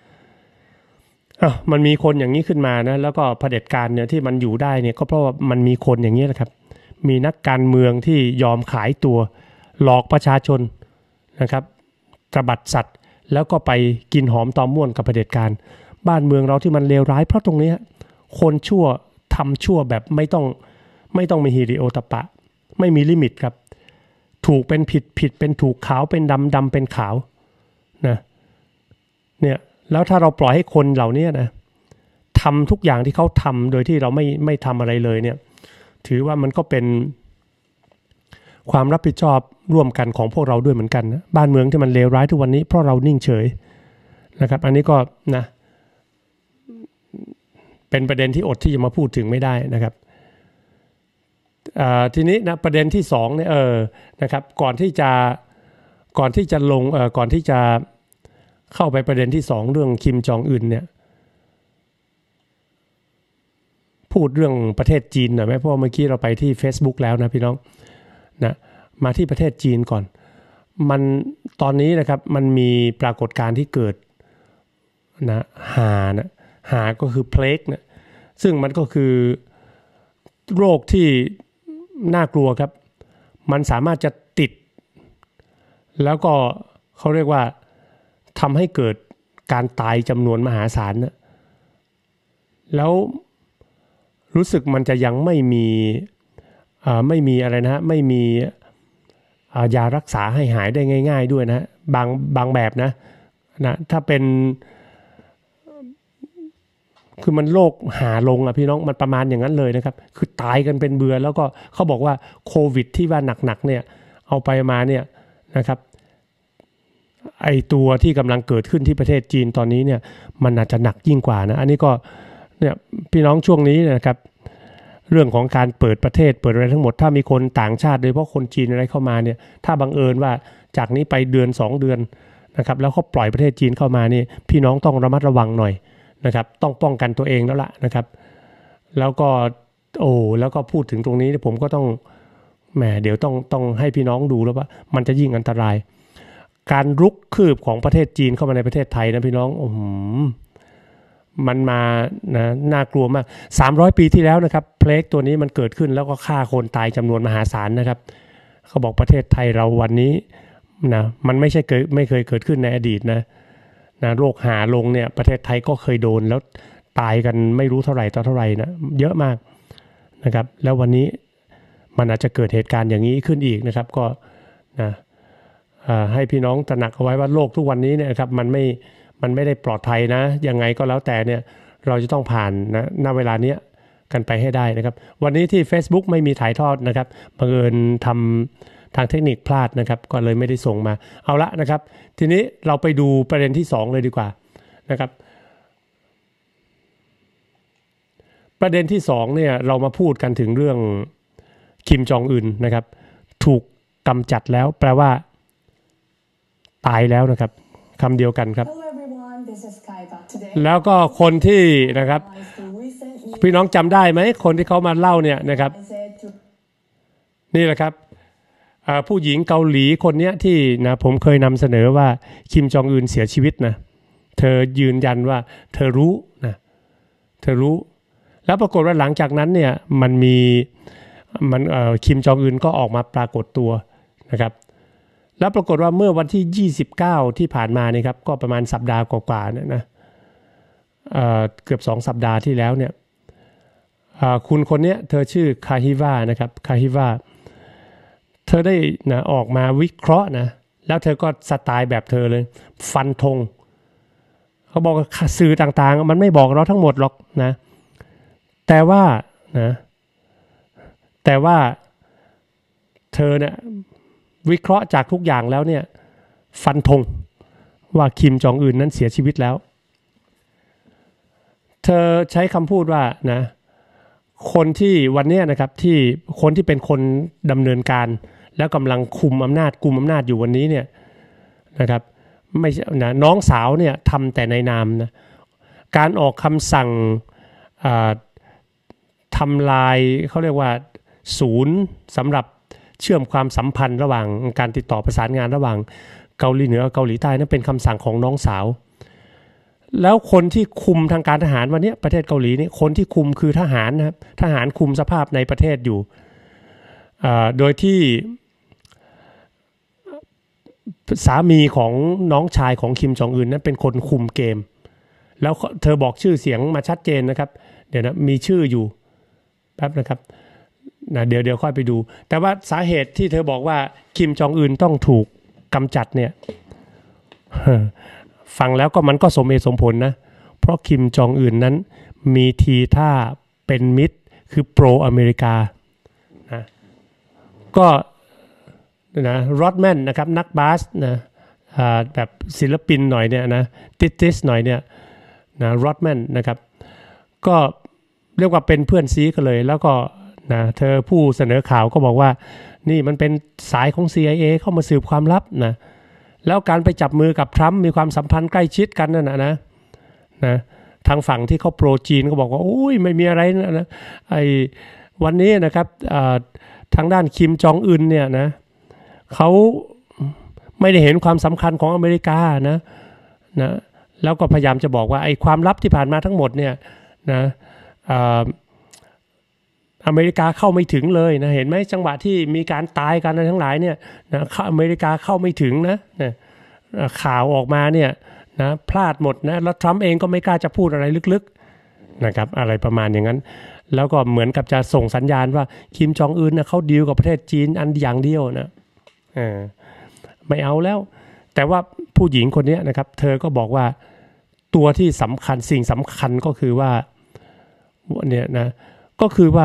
มันมีคนอย่างนี้ขึ้นมานะแล้วก็เผด็จการเนี่ยที่มันอยู่ได้เนี่ยก็เพราะว่ามันมีคนอย่างนี้แหละครับมีนักการเมืองที่ยอมขายตัวหลอกประชาชนนะครับตบัดสัตว์แล้วก็ไปกินหอมตอมม่วนกับเผด็จการบ้านเมืองเราที่มันเลวร้ายเพราะตรงนี้คนชั่วทำชั่วแบบไม่ต้องมีฮิริโอตปะไม่มีลิมิตครับถูกเป็นผิดผิดเป็นถูกขาวเป็นดำดำเป็นขาวนะเนี่ยแล้วถ้าเราปล่อยให้คนเหล่านี้นะทำทุกอย่างที่เขาทำโดยที่เราไม่ทำอะไรเลยเนี่ยถือว่ามันก็เป็นความรับผิดชอบร่วมกันของพวกเราด้วยเหมือนกันนะบ้านเมืองที่มันเลวร้ายทุกวันนี้เพราะเรานิ่งเฉยนะครับอันนี้ก็นะเป็นประเด็นที่อดที่จะมาพูดถึงไม่ได้นะครับทีนี้นะประเด็นที่2เนี่ยนะครับก่อนที่จะลงก่อนที่จะเข้าไปประเด็นที่2เรื่องคิมจองอึนเนี่ยพูดเรื่องประเทศจีนหน่อยไหมเพราะเมื่อกี้เราไปที่ Facebook แล้วนะพี่น้องนะมาที่ประเทศจีนก่อนมันตอนนี้นะครับมันมีปรากฏการณ์ที่เกิดนะหาก็คือเพลกนะซึ่งมันก็คือโรคที่น่ากลัวครับมันสามารถจะติดแล้วก็เขาเรียกว่าทำให้เกิดการตายจำนวนมหาศาลนะแล้วรู้สึกมันจะยังไม่มีอะไรนะไม่มียารักษาให้หายได้ง่ายๆด้วยนะบางแบบนะถ้าเป็นคือมันโรคหาลงพี่น้องมันประมาณอย่างนั้นเลยนะครับคือตายกันเป็นเบือแล้วก็เขาบอกว่าโควิดที่ว่าหนักๆเนี่ยเอาไปมาเนี่ยนะครับไอตัวที่กำลังเกิดขึ้นที่ประเทศจีนตอนนี้เนี่ยมันอาจจะหนักยิ่งกว่านะอันนี้ก็เนี่ยพี่น้องช่วงนี้นะครับเรื่องของการเปิดประเทศเปิดอะไรทั้งหมดถ้ามีคนต่างชาติโดยเฉพาะคนจีนอะไรเข้ามาเนี่ยถ้าบังเอิญว่าจากนี้ไปเดือน2เดือนนะครับแล้วเขาปล่อยประเทศจีนเข้ามานี่พี่น้องต้องระมัดระวังหน่อยนะครับต้องป้องกันตัวเองแล้วล่ะนะครับแล้วก็แล้วก็พูดถึงตรงนี้ผมก็ต้องเดี๋ยวต้องให้พี่น้องดูแล้วว่ามันจะยิ่งอันตรายการรุกคืบของประเทศจีนเข้ามาในประเทศไทยนะพี่น้องมันมานะน่ากลัวมาก300 ปีที่แล้วนะครับเพลกตัวนี้มันเกิดขึ้นแล้วก็ฆ่าคนตายจำนวนมหาศาลนะครับเขาบอกประเทศไทยเราวันนี้นะมันไม่เคยเกิดขึ้นในอดีตนะโรคหาลงเนี่ยประเทศไทยก็เคยโดนแล้วตายกันไม่รู้เท่าไหร่ต่อเท่าไหร่นะเยอะมากนะครับแล้ววันนี้มันอาจจะเกิดเหตุการณ์อย่างนี้ขึ้นอีกนะครับก็นะให้พี่น้องตระหนักเอาไว้ว่าโลกทุกวันนี้เนี่ยครับมันไม่ได้ปลอดภัยนะยังไงก็แล้วแต่เนี่ยเราจะต้องผ่านนะณเวลานี้กันไปให้ได้นะครับวันนี้ที่ Facebook ไม่มีถ่ายทอดนะครับบังเอิญทำทางเทคนิคพลาดนะครับก็เลยไม่ได้ส่งมาเอาละนะครับทีนี้เราไปดูประเด็นที่2เลยดีกว่านะครับประเด็นที่2เนี่ยเรามาพูดกันถึงเรื่องคิมจองอึนนะครับถูกกำจัดแล้วแปลว่าตายแล้วนะครับคำเดียวกันครับแล้วก็คนที่นะครับพี่น้องจำได้ไหมคนที่เขามาเล่าเนี่ยนะครับนี่แหละครับผู้หญิงเกาหลีคนนี้ที่นะผมเคยนำเสนอว่าคิมจองอึนเสียชีวิตนะเธอยืนยันว่าเธอรู้นะเธอรู้แล้วปรากฏว่าหลังจากนั้นเนี่ยมันคิมจองอึนก็ออกมาปรากฏตัวนะครับแล้วปรากฏว่าเมื่อวันที่29ที่ผ่านมานี่ครับก็ประมาณสัปดาห์กว่าๆเนี่ยนะเกือบ2สัปดาห์ที่แล้วเนี่ยคุณคนนี้เธอชื่อคาฮิวานะครับคาฮิวาเธอได้นะออกมาวิเคราะห์นะแล้วเธอก็สไตล์แบบเธอเลยฟันธงเขาบอกว่าสื่อต่างๆมันไม่บอกเราทั้งหมดหรอกนะแต่ว่าเธอเนี่ยวิเคราะห์จากทุกอย่างแล้วเนี่ยฟันธงว่าคิมจองอึนนั้นเสียชีวิตแล้วเธอใช้คำพูดว่านะคนที่วันนี้นะครับที่คนที่เป็นคนดำเนินการแล้วกำลังกุมอำนาจอยู่วันนี้เนี่ยนะครับไม่นะน้องสาวเนี่ยทำแต่ในนามนะการออกคำสั่งทำลายเขาเรียกว่าศูนย์สำหรับเชื่อมความสัมพันธ์ระหว่างการติดต่อประสานงานระหว่างเกาหลีเหนือเกาหลีใต้นั้นเป็นคำสั่งของน้องสาวแล้วคนที่คุมทางการทหารวันนี้ประเทศเกาหลีนี่คนที่คุมคือทหารนะครับทหารคุมสภาพในประเทศอยู่โดยที่สามีของน้องชายของคิมจองอึนนั้นเป็นคนคุมเกมแล้วเธอบอกชื่อเสียงมาชัดเจนนะครับเดี๋ยวนะมีชื่ออยู่แป๊บนะครับนะเดี๋ยวค่อยไปดูแต่ว่าสาเหตุที่เธอบอกว่าคิมจองอึนต้องถูกกำจัดเนี่ยฟังแล้วก็มันก็สมเหตุสมผลนะเพราะคิมจองอึนนั้นมีทีท่าเป็นมิตรคือโปรอเมริกานะก็นะรอดแมนนะครับนักบาสนะแบบศิลปินหน่อยเนี่ยนะติสหน่อยเนี่ยนะรอดแมนนะครับก็เรียกว่าเป็นเพื่อนซีกันเลยแล้วก็นะเธอผู้เสนอข่าวก็บอกว่านี่มันเป็นสายของ CIA เข้ามาสืบความลับนะแล้วการไปจับมือกับทรัมป์มีความสัมพันธ์ใกล้ชิดกันนั่นนะทางฝั่งที่เขาโปรจีนก็บอกว่าโอ้ยไม่มีอะไรนะไอ้วันนี้นะครับทางด้านคิมจองอึนเนี่ยนะเขาไม่ได้เห็นความสำคัญของอเมริกานะแล้วก็พยายามจะบอกว่าไอ้ความลับที่ผ่านมาทั้งหมดเนี่ยนะอเมริกาเข้าไม่ถึงเลยนะเห็นไหมจังหวะที่มีการตายกันทั้งหลายเนี่ยนะอเมริกาเข้าไม่ถึงนะข่าวออกมาเนี่ยนะพลาดหมดนะแล้วทรัมป์เองก็ไม่กล้าจะพูดอะไรลึกๆนะครับอะไรประมาณอย่างนั้นแล้วก็เหมือนกับจะส่งสัญญาณว่าคิมจองอึนนะเขาดีลกับประเทศจีนอันอย่างเดียวนะไม่เอาแล้วแต่ว่าผู้หญิงคนนี้นะครับเธอก็บอกว่าตัวที่สำคัญสิ่งสำคัญก็คือว่าเนี่ยนะก็คือว่า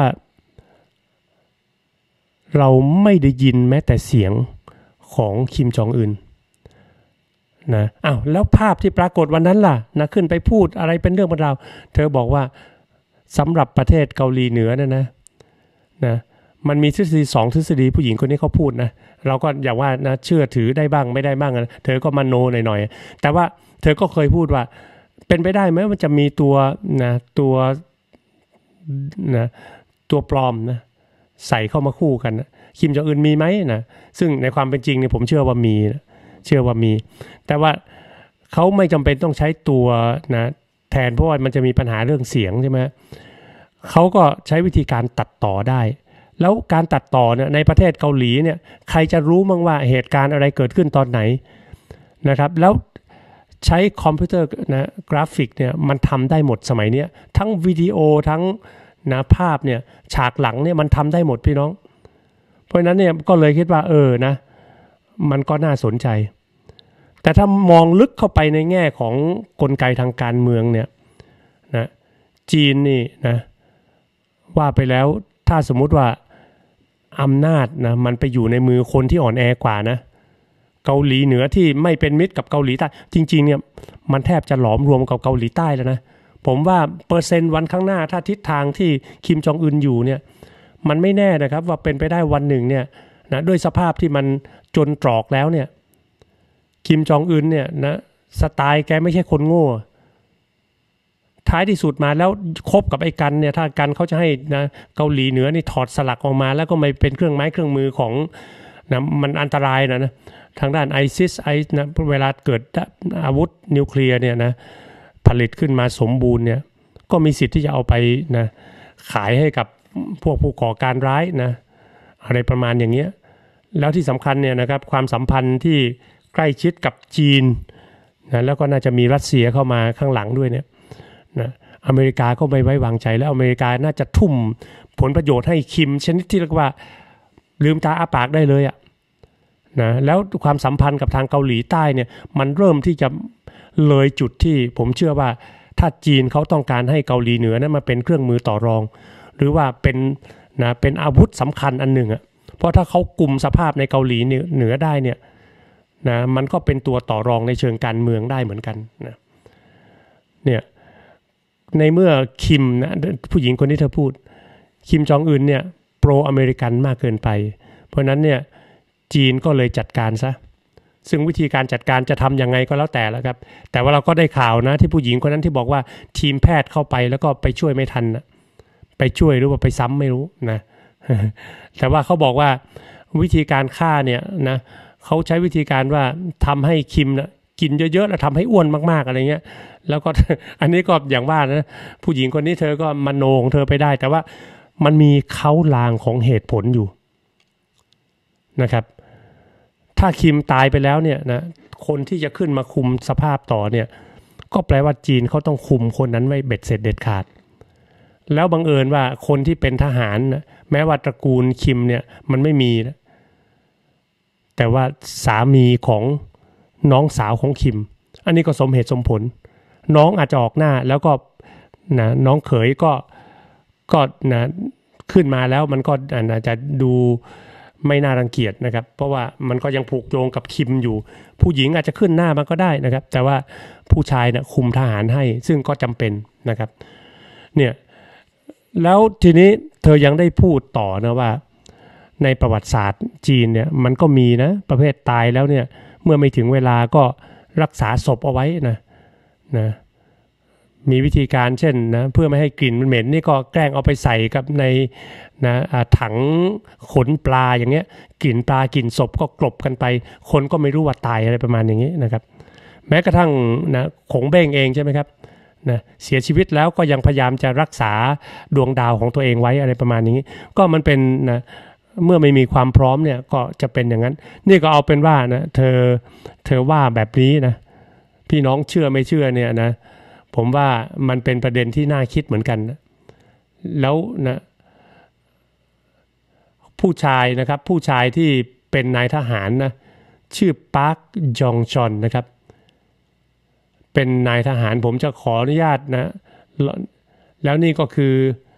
เราไม่ได้ยินแม้แต่เสียงของคิมจองอึนนะอ้าวแล้วภาพที่ปรากฏวันนั้นล่ะนะขึ้นไปพูดอะไรเป็นเรื่องเป็นราวเธอบอกว่าสำหรับประเทศเกาหลีเหนือนะมันมีทฤษฎี2ทฤษฎีผู้หญิงคนนี้เขาพูดนะเราก็อย่าว่านะเชื่อถือได้บ้างไม่ได้บ้างนะเธอก็มโนหน่อยๆแต่ว่าเธอก็เคยพูดว่าเป็นไปได้ไหมมันจะมีตัวปลอมนะใส่เข้ามาคู่กันนะคิมจองอึนมีไหมนะซึ่งในความเป็นจริงเนี่ยผมเชื่อว่ามีนะเชื่อว่ามีแต่ว่าเขาไม่จำเป็นต้องใช้ตัวนะแทนเพราะว่ามันจะมีปัญหาเรื่องเสียงใช่ไหมเขาก็ใช้วิธีการตัดต่อได้แล้วการตัดต่อเนี่ยในประเทศเกาหลีเนี่ยใครจะรู้มั้งว่าเหตุการณ์อะไรเกิดขึ้นตอนไหนนะครับแล้วใช้คอมพิวเตอร์นะกราฟิกเนี่ยมันทำได้หมดสมัยนี้ทั้งวิดีโอทั้งนะภาพเนี่ยฉากหลังเนี่ยมันทำได้หมดพี่น้องเพราะฉะนั้นเนี่ยก็เลยคิดว่านะมันก็น่าสนใจแต่ถ้ามองลึกเข้าไปในแง่ของกลไกทางการเมืองเนี่ยนะจีนนี่นะว่าไปแล้วถ้าสมมุติว่าอำนาจนะมันไปอยู่ในมือคนที่อ่อนแอกว่านะเกาหลีเหนือที่ไม่เป็นมิตรกับเกาหลีใต้จริงๆเนี่ยมันแทบจะหลอมรวมกับเกาหลีใต้แล้วนะผมว่าเปอร์เซ็นต์วันข้างหน้าถ้าทิศทางที่คิมจองอึนอยู่เนี่ยมันไม่แน่นะครับว่าเป็นไปได้วันหนึ่งเนี่ยนะด้วยสภาพที่มันจนตรอกแล้วเนี่ยคิมจองอึนเนี่ยนะสไตล์แกไม่ใช่คนโง่ท้ายที่สุดมาแล้วคบกับไอ้กันเนี่ยถ้ากันเขาจะให้นะเกาหลีเหนือนี่ถอดสลักออกมาแล้วก็ไม่เป็นเครื่องไม้เครื่องมือของนะมันอันตรายนะทางด้านไอซิสนะเวลาเกิดอาวุธนิวเคลียร์เนี่ยนะผลิตขึ้นมาสมบูรณ์เนี่ยก็มีสิทธิ์ที่จะเอาไปนะขายให้กับพวกผู้ก่อการร้ายนะอะไรประมาณอย่างเงี้ยแล้วที่สำคัญเนี่ยนะครับความสัมพันธ์ที่ใกล้ชิดกับจีนนะแล้วก็น่าจะมีรัสเซียเข้ามาข้างหลังด้วยเนี่ยนะอเมริกาก็ไม่ไว้วางใจแล้วอเมริกาน่าจะทุ่มผลประโยชน์ให้คิมชนิดที่เรียกว่าลืมตาอ้าปากได้เลยอะนะแล้วความสัมพันธ์กับทางเกาหลีใต้เนี่ยมันเริ่มที่จะเลยจุดที่ผมเชื่อว่าถ้าจีนเขาต้องการให้เกาหลีเหนือนั้นมาเป็นเครื่องมือต่อรองหรือว่าเป็นอาวุธสำคัญอันหนึ่งอ่ะเพราะถ้าเขากุมสภาพในเกาหลีเหนือได้เนี่ยนะมันก็เป็นตัวต่อรองในเชิงการเมืองได้เหมือนกันนะเนี่ยในเมื่อคิมนะผู้หญิงคนที่เธอพูดคิมจองอึนเนี่ยโปรอเมริกันมากเกินไปเพราะนั้นเนี่ยจีนก็เลยจัดการซะซึ่งวิธีการจัดการจะทำยังไงก็แล้วแต่แล้วครับแต่ว่าเราก็ได้ข่าวนะที่ผู้หญิงคนนั้นที่บอกว่าทีมแพทย์เข้าไปแล้วก็ไปช่วยไม่ทันนะไปช่วยหรือว่าไปซ้ำไม่รู้นะแต่ว่าเขาบอกว่าวิธีการฆ่าเนี่ยนะเขาใช้วิธีการว่าทำให้คิมนะกินเยอะๆแล้วทำให้อ้วนมากๆอะไรเงี้ยแล้วก็อันนี้ก็อย่างว่านะผู้หญิงคนนี้เธอก็มโนของเธอไปได้แต่ว่ามันมีเขาลางของเหตุผลอยู่นะครับถ้าคิมตายไปแล้วเนี่ยนะคนที่จะขึ้นมาคุมสภาพต่อเนี่ยก็แปลว่าจีนเขาต้องคุมคนนั้นไว้เบ็ดเสร็จเด็ดขาดแล้วบังเอิญว่าคนที่เป็นทหารนะแม้ว่าตระกูลคิมเนี่ยมันไม่มีนะแต่ว่าสามีของน้องสาวของคิมอันนี้ก็สมเหตุสมผลน้องอาจจะออกหน้าแล้วก็นะน้องเขยก็นะขึ้นมาแล้วมันก็อาจจะดูไม่น่ารังเกียจนะครับเพราะว่ามันก็ยังผูกโยงกับคิมอยู่ผู้หญิงอาจจะขึ้นหน้ามันก็ได้นะครับแต่ว่าผู้ชายเนี่ยคุมทหารให้ซึ่งก็จำเป็นนะครับเนี่ยแล้วทีนี้เธอยังได้พูดต่อนะว่าในประวัติศาสตร์จีนเนี่ยมันก็มีนะประเภทตายแล้วเนี่ยเมื่อไม่ถึงเวลาก็รักษาศพเอาไว้นะมีวิธีการเช่นนะเพื่อไม่ให้กลิ่นมันเหม็นนี่ก็แกล้งเอาไปใส่กับในนะถังขนปลาอย่างเงี้ยกลิ่นปลากลิ่นศพก็กลบกันไปคนก็ไม่รู้ว่าตายอะไรประมาณอย่างนี้นะครับแม้กระทั่งนะขงเบ้งเองใช่ไหมครับนะเสียชีวิตแล้วก็ยังพยายามจะรักษาดวงดาวของตัวเองไว้อะไรประมาณนี้ก็มันเป็นนะเมื่อไม่มีความพร้อมเนี่ยก็จะเป็นอย่างนั้นนี่ก็เอาเป็นว่านะเธอว่าแบบนี้นะพี่น้องเชื่อไม่เชื่อเนี่ยนะผมว่ามันเป็นประเด็นที่น่าคิดเหมือนกันนะแล้วนะผู้ชายนะครับผู้ชายที่เป็นนายทหารนะชื่อปาร์คจองชอนนะครับเป็นนายทหารผมจะขออนุญาตนะแล้วนี่ก็คือ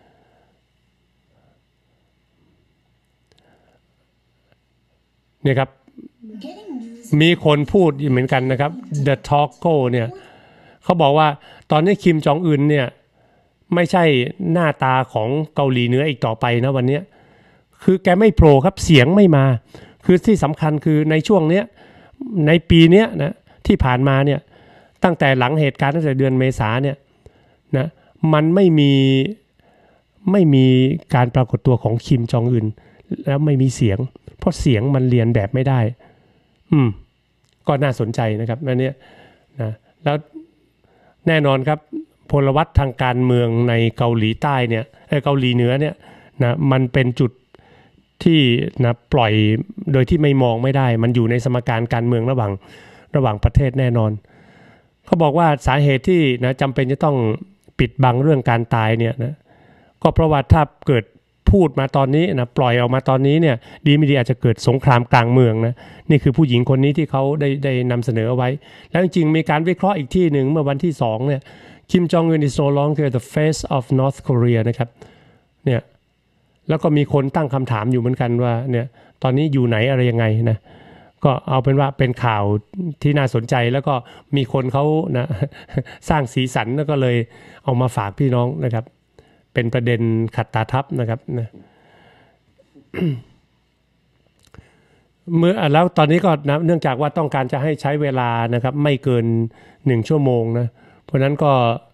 เนี่ยครับมีคนพูดเหมือนกันนะครับ The Talko เนี่ยเขาบอกว่าตอนนี้คิมจองอึนเนี่ยไม่ใช่หน้าตาของเกาหลีเหนืออีกต่อไปนะวันนี้คือแกไม่โผล่ครับเสียงไม่มาคือที่สำคัญคือในช่วงนี้ในปีนี้นะที่ผ่านมาเนี่ยตั้งแต่หลังเหตุการณ์ตั้งแต่เดือนเมษาเนี่ยนะมันไม่มีการปรากฏตัวของคิมจองอึนแล้วไม่มีเสียงเพราะเสียงมันเรียนแบบไม่ได้ก็น่าสนใจนะครับอันนี้นะแล้วแน่นอนครับพลวัตทางการเมืองในเกาหลีใต้เนี่ยเกาหลีเหนือเนี่ยนะมันเป็นจุดที่นะปล่อยโดยที่ไม่มองไม่ได้มันอยู่ในสมการการเมืองระหว่างประเทศแน่นอนเขาบอกว่าสาเหตุที่นะจำเป็นจะต้องปิดบังเรื่องการตายเนี่ยนะก็เพราะว่าถ้าเกิดพูดมาตอนนี้นะปล่อยออกมาตอนนี้เนี่ยดีไม่ดีอาจจะเกิดสงครามกลางเมืองนะนี่คือผู้หญิงคนนี้ที่เขาได้นำเสนอเอาไว้แล้วจริงๆมีการวิเคราะห์อีกที่หนึ่งเมื่อวันที่2เนี่ยคิมจองอึน is no longer the face of North Korea นะครับเนี่ยแล้วก็มีคนตั้งคำถามอยู่เหมือนกันว่าเนี่ยตอนนี้อยู่ไหนอะไรยังไงนะก็เอาเป็นว่าเป็นข่าวที่น่าสนใจแล้วก็มีคนเขานะสร้างสีสันแล้วก็เลยเอามาฝากพี่น้องนะครับเป็นประเด็นขัดตาทับนะครับนะเมื่อแล้วตอนนี้ก็นะเนื่องจากว่าต้องการจะให้ใช้เวลานะครับไม่เกิน1 ชั่วโมงนะเพราะนั้นก็